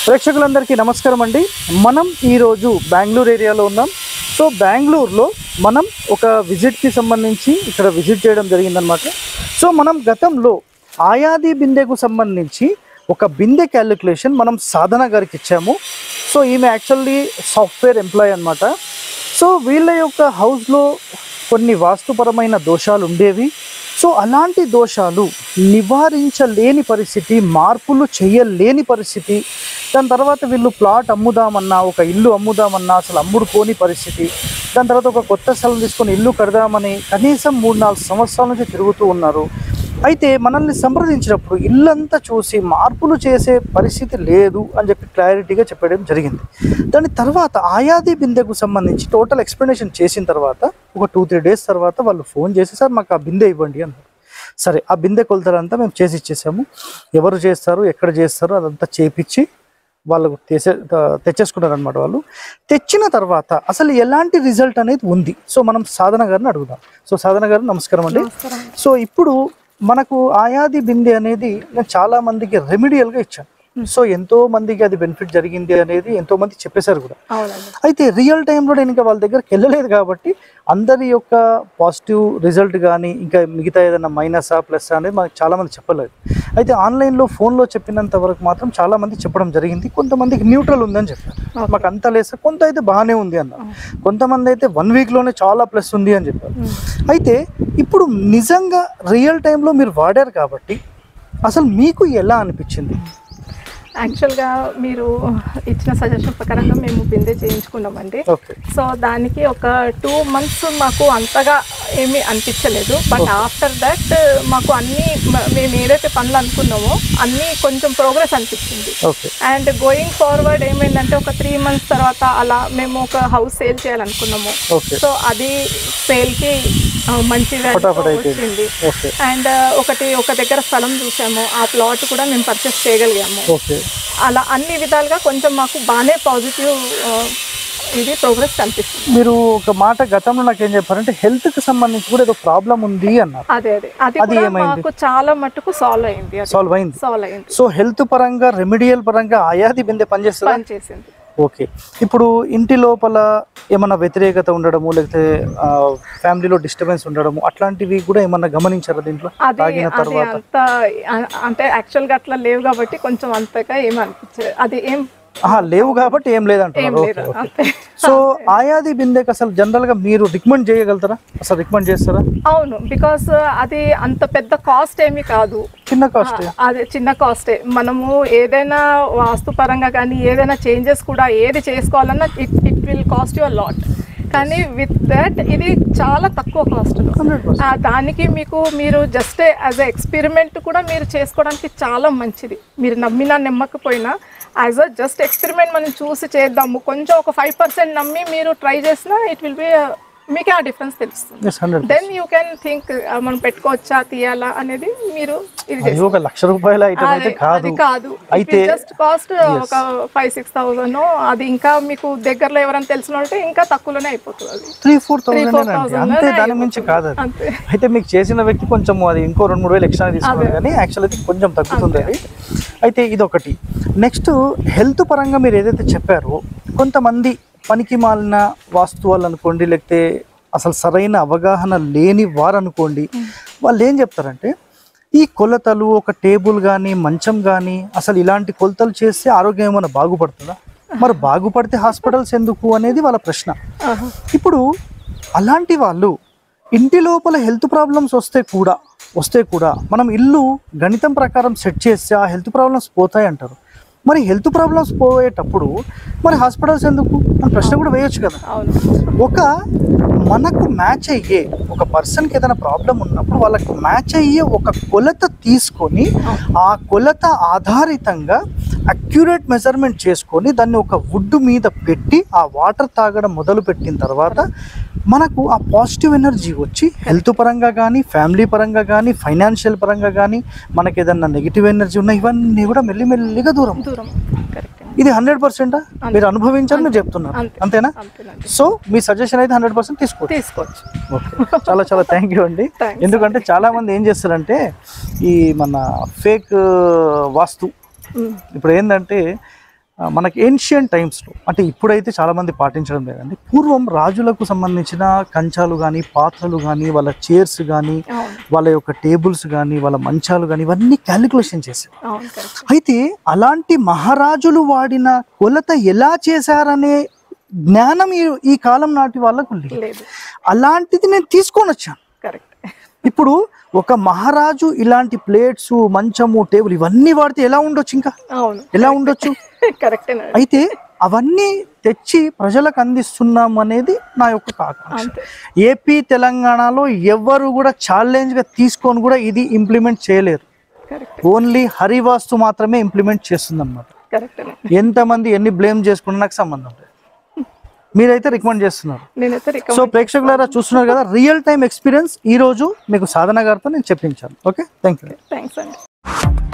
ప్రేక్షకులందరికీ నమస్కారం అండి. మనం ఈరోజు బెంగళూరు ఏరియాలో ఉన్నాం. సో బెంగళూరులో మనం ఒక విజిట్కి సంబంధించి ఇక్కడ విజిట్ చేయడం జరిగిందనమాట. సో మనం గతంలో ఆయాది బిందెకు సంబంధించి ఒక బిందె క్యాలిక్యులేషన్ మనం సాధన గారికి ఇచ్చాము. సో ఈమె యాక్చువల్లీ సాఫ్ట్వేర్ ఎంప్లాయీ అనమాట. సో వీళ్ళ యొక్క హౌస్లో కొన్ని వాస్తుపరమైన దోషాలు ఉండేవి. సో అలాంటి దోషాలు నివారించలేని పరిస్థితి, మార్పులు చేయలేని పరిస్థితి. దాని తర్వాత వీళ్ళు ప్లాట్ అమ్ముదామన్నా, ఒక ఇల్లు అమ్ముదామన్నా అసలు అమ్ముడుకోని పరిస్థితి. దాని తర్వాత ఒక కొత్త స్థలం తీసుకొని ఇల్లు కడదామని కనీసం 3-4 సంవత్సరాల నుంచి తిరుగుతూ ఉన్నారు. అయితే మనల్ని సంప్రదించినప్పుడు ఇల్లంతా చూసి మార్పులు చేసే పరిస్థితి లేదు అని చెప్పి క్లారిటీగా చెప్పడం జరిగింది. దాని తర్వాత ఆయాది బిందెకు సంబంధించి టోటల్ ఎక్స్ప్లెనేషన్ చేసిన తర్వాత ఒక 2-3 డేస్ తర్వాత వాళ్ళు ఫోన్ చేసి, సార్ మాకు ఆ బిందె ఇవ్వండి అన్నారు. సరే, ఆ బిందె కొలతలంతా మేము చేసి ఇచ్చేసాము. ఎవరు చేస్తారు, ఎక్కడ చేస్తారు అదంతా చేపించి వాళ్ళకు తెచ్చేసుకున్నారనమాట. వాళ్ళు తెచ్చిన తర్వాత అసలు ఎలాంటి రిజల్ట్ అనేది ఉంది. సో మనం సాధన గారిని అడుగుదాం. సో సాధన గారు నమస్కారం అండి. సో ఇప్పుడు మనకు ఆయాది బిందె అనేది నేను చాలా మందికి రెమిడియల్గా ఇచ్చాను. సో ఎంతో మందికి అది బెనిఫిట్ జరిగింది అనేది ఎంతో మంది చెప్పేశారు కూడా. అయితే రియల్ టైంలో నేను ఇంకా వాళ్ళ దగ్గరికి వెళ్ళలేదు కాబట్టి అందరి యొక్క పాజిటివ్ రిజల్ట్ కానీ ఇంకా మిగతా ఏదైనా మైనసా ప్లస్ అనేది మనకు చాలామంది చెప్పలేదు. అయితే ఆన్లైన్లో ఫోన్లో చెప్పినంత వరకు మాత్రం చాలామంది చెప్పడం జరిగింది. కొంతమందికి న్యూట్రల్ ఉందని చెప్పారు, మాకు అంత లేదు. కొంత అయితే బాగానే ఉంది అన్నారు. కొంతమంది అయితే 1 వీక్లోనే చాలా ప్లస్ ఉంది అని చెప్పారు. అయితే ఇప్పుడు నిజంగా రియల్ టైంలో మీరు వాడారు కాబట్టి అసలు మీకు ఎలా అనిపించింది? యాక్చువల్గా మీరు ఇచ్చిన సజెషన్ ప్రకారంగా మేము బిందె చేయించుకున్నామండి. సో దానికి ఒక 2 months మాకు అంతగా ఏమీ అనిపించలేదు. బట్ ఆఫ్టర్ దట్ మాకు అన్నీ మేము ఏదైతే పనులు అనుకున్నామో అన్నీ కొంచెం ప్రోగ్రెస్ అనిపించింది. అండ్ గోయింగ్ ఫార్వర్డ్ ఏమైందంటే ఒక 3 months తర్వాత అలా మేము ఒక హౌస్ సేల్ చేయాలనుకున్నాము. సో అది సేల్కి మంచిగా వచ్చింది. అండ్ ఒక దగ్గర స్థలం చూసాము, ఆ ప్లాట్ కూడా మేము పర్చేస్ చేయగలిగాము. అలా అన్ని విధాలుగా కొంచెం మాకు బాగానే పాజిటివ్ ఇది ప్రోగ్రెస్ కనిపిస్తుంది. మీరు ఒక మాట గతంలో నాకు ఏం చెప్పారంటే హెల్త్ కి సంబంధించి కూడా ఏదో ప్రాబ్లం ఉంది అన్నారు. అది మాకు చాలా మట్టుకు సాల్వ్ అయింది. సో హెల్త్ పరంగా రెమిడియల్ పరంగా ఆయాది బిందె పనిచేసింది. ఓకే, ఇప్పుడు ఇంటి లోపల ఏమన్నా వ్యతిరేకత ఉండడము, లేకపోతే ఫ్యామిలీలో డిస్టర్బెన్స్ ఉండడము అట్లాంటివి కూడా ఏమన్నా గమనించారా దీంట్లో తాగిన తర్వాత? అంటే యాక్చువల్గా అట్లా లేవు కాబట్టి కొంచెం అంతగా ఏమనిపించదు. అది ఏం లేవు కాబట్టి ఏం లేదంటారు. సో ఆయాది బిందెకి అసలు జనరల్ గా మీరు రికమెండ్ చేయగలుగుతారా? అసలు రికమెండ్ చేస్తారా? అవును, బికాస్ అది అంత పెద్ద కాస్ట్ ఏమీ కాదు, చిన్న కాస్టే. మనము ఏదైనా వాస్తు పరంగా కానీ ఏదైనా చేంజెస్ కూడా ఏది చేసుకోవాలన్నా it will cost you a lot. కానీ విత్ దట్ ఇది చాలా తక్కువ కాస్ట్. దానికి మీరు జస్ట్ యాజ్ ఎ ఎక్స్పెరిమెంట్ కూడా మీరు చేసుకోవడానికి చాలా మంచిది. మీరు నమ్మినా నమ్మకపోయినా యాజ్ అ జస్ట్ ఎక్స్పెరిమెంట్ మనం చూసి చేద్దాము, కొంచెం ఒక 5% నమ్మి మీరు ట్రై చేసినా ఇట్ విల్ బి మీకే ఆ డిఫరెన్స్ తెలుస్తుంది. దెన్ యూ కెన్ థింక్ మనం పెట్టుకోవచ్చా తీయాలా అనేది. మీరు ఇది 1 లక్ష రూపాయల ఐటమ్ అయితే కాదు, అయితే జస్ట్ కాస్ట్ ఒక 5-6,000. అది ఇంకా మీకు దగ్గరలో ఎవరైనా తెలిసిన ఉంటే ఇంకా తక్కువలోనే అయిపోతుంది. అది 3-4,000 అంతే, దాని మించి కాదు. అయితే మీకు చేసిన వ్యక్తి కొంచెం అది ఇంకో 2-3 వేలు ఎక్స్ట్రా తీసుకున్నారు కానీ యాక్చువల్ అయితే కొంచెం తగ్గుతుంది అది. అయితే ఇదొకటి. నెక్స్ట్ హెల్త్ పరంగా మీరు ఏదైతే చెప్పారో కొంతమంది పనికి మాలిన వాస్తువులు అనుకోండి, లేకపోతే అసలు సరైన అవగాహన లేని వారు అనుకోండి, వాళ్ళు ఏం చెప్తారంటే ఈ కొలతలు ఒక టేబుల్ కానీ మంచం కానీ అసలు ఇలాంటి కొలతలు చేస్తే ఆరోగ్యం ఏమైనా బాగుపడుతుందా, మరి బాగుపడితే హాస్పిటల్స్ ఎందుకు అనేది వాళ్ళ ప్రశ్న. ఇప్పుడు అలాంటి వాళ్ళు ఇంటి లోపల హెల్త్ ప్రాబ్లమ్స్ వస్తే కూడా మనం ఇల్లు గణితం ప్రకారం సెట్ చేస్తే ఆ హెల్త్ ప్రాబ్లమ్స్ పోతాయి అంటారు. మరి హెల్త్ ప్రాబ్లమ్స్ పోయేటప్పుడు మరి హాస్పిటల్స్ ఎందుకు అని ప్రశ్న కూడా వేయొచ్చు కదా. ఒక మనకు మ్యాచ్ అయ్యే ఒక పర్సన్కి ఏదైనా ప్రాబ్లం ఉన్నప్పుడు వాళ్ళకి మ్యాచ్ అయ్యే ఒక కొలత తీసుకొని ఆ కొలత ఆధారితంగా అక్యురేట్ మెజర్మెంట్ చేసుకొని దాన్ని ఒక వుడ్ మీద పెట్టి ఆ వాటర్ తాగడం మొదలు పెట్టిన తర్వాత మనకు ఆ పాజిటివ్ ఎనర్జీ వచ్చి హెల్త్ పరంగా కానీ ఫ్యామిలీ పరంగా కానీ ఫైనాన్షియల్ పరంగా కానీ మనకి ఏదన్నా నెగిటివ్ ఎనర్జీ ఉన్నా ఇవన్నీ కూడా మెల్లిమెల్లిగా దూరం. ఇది 100% మీరు అనుభవించాలని మీరు చెప్తున్నారు, అంతేనా? సో మీ సజెషన్ అయితే 100% తీసుకోవచ్చు. ఓకే, చాలా చాలా థ్యాంక్ యూ అండి. ఎందుకంటే చాలా మంది ఏం చేస్తారంటే ఈ మన ఫేక్ వాస్తు ఇప్పుడు ఏంటంటే మనకి ఏన్షియంట్ టైమ్స్లో, అంటే ఇప్పుడైతే చాలామంది పాటించడం లేదండి, పూర్వం రాజులకు సంబంధించిన కంచాలు కానీ, పాత్రలు కానీ, వాళ్ళ చైర్స్ కానీ, వాళ్ళ యొక్క టేబుల్స్ కానీ, వాళ్ళ మంచాలు కానీ, ఇవన్నీ క్యాలిక్యులేషన్ చేసేవారు. అయితే అలాంటి మహారాజులు వాడిన కొలత ఎలా చేశారనే జ్ఞానం ఈ కాలం నాటి వాళ్ళకు లేదు. అలాంటిది నేను తీసుకొని వచ్చాను. ఇప్పుడు ఒక మహారాజు ఇలాంటి ప్లేట్స్, మంచము, టేబుల్ ఇవన్నీ వాడితే ఎలా ఉండొచ్చు, ఇంకా ఎలా ఉండొచ్చు. అయితే అవన్నీ తెచ్చి ప్రజలకు అందిస్తున్నాం అనేది నా యొక్క ఆకాంక్ష. ఏపీ తెలంగాణలో ఎవరు కూడా ఛాలెంజ్గా తీసుకొని కూడా ఇది ఇంప్లిమెంట్ చేయలేరు. ఓన్లీ హరివాస్తు మాత్రమే ఇంప్లిమెంట్ చేస్తుంది అన్నమాట. ఎంతమంది ఎన్ని బ్లేమ్ చేసుకున్నా నాకు సంబంధం లేదు, మీరైతే రికమెండ్ చేస్తున్నారు. సో ప్రేక్షకులారా చూస్తున్నారు కదా, రియల్ టైమ్ ఎక్స్పీరియన్స్ ఈ రోజు మీకు సాధన గారితో నేను చెప్పించాను. Okay, thank you.